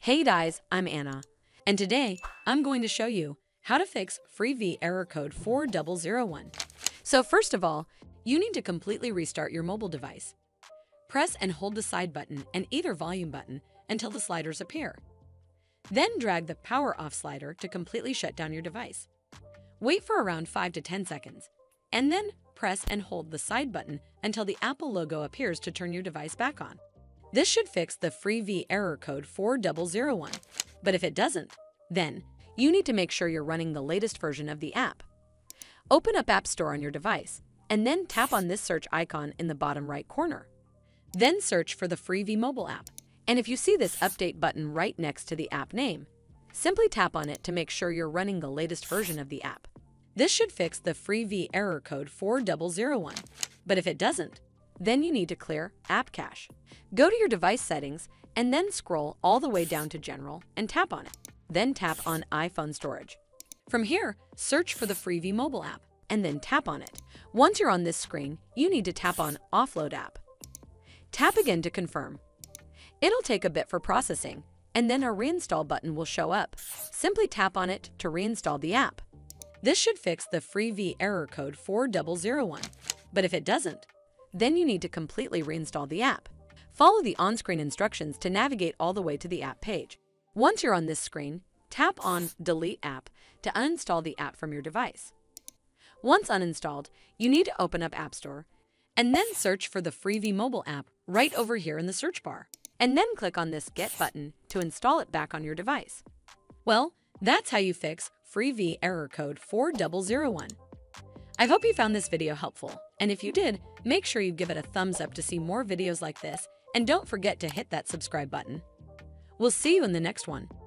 Hey guys, I'm Anna, and today I'm going to show you how to fix FreeVee Error Code 4001. So first of all, you need to completely restart your mobile device. Press and hold the side button and either volume button until the sliders appear. Then drag the power off slider to completely shut down your device. Wait for around 5 to 10 seconds, and then press and hold the side button until the Apple logo appears to turn your device back on. This should fix the FreeVee Error Code 4001, but if it doesn't, then you need to make sure you're running the latest version of the app. Open up App Store on your device, and then tap on this search icon in the bottom right corner. Then search for the FreeVee mobile app, and if you see this update button right next to the app name, simply tap on it to make sure you're running the latest version of the app. This should fix the FreeVee Error Code 4001, but if it doesn't, then you need to clear App Cache. Go to your device settings and then scroll all the way down to General and tap on it. Then tap on iPhone Storage. From here, search for the FreeVee mobile app and then tap on it. Once you're on this screen, you need to tap on Offload App. Tap again to confirm. It'll take a bit for processing, and then a reinstall button will show up. Simply tap on it to reinstall the app. This should fix the FreeVee Error Code 4001, but if it doesn't, then you need to completely reinstall the app. Follow the on-screen instructions to navigate all the way to the app page. Once you're on this screen, tap on Delete App to uninstall the app from your device. Once uninstalled, you need to open up App Store and then search for the FreeVee mobile app right over here in the search bar, and then click on this Get button to install it back on your device. Well, that's how you fix FreeVee Error Code 4001. I hope you found this video helpful, and if you did, make sure you give it a thumbs up to see more videos like this, and don't forget to hit that subscribe button. We'll see you in the next one.